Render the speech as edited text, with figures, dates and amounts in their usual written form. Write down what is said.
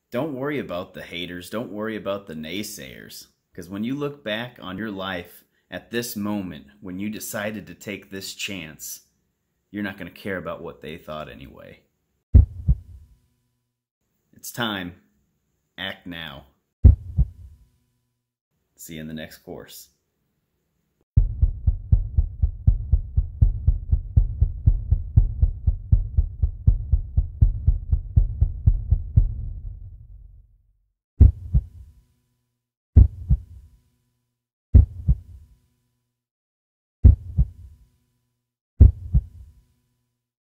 Don't worry about the haters. Don't worry about the naysayers. Because when you look back on your life at this moment, when you decided to take this chance, you're not going to care about what they thought anyway. It's time. Act now. See you in the next course.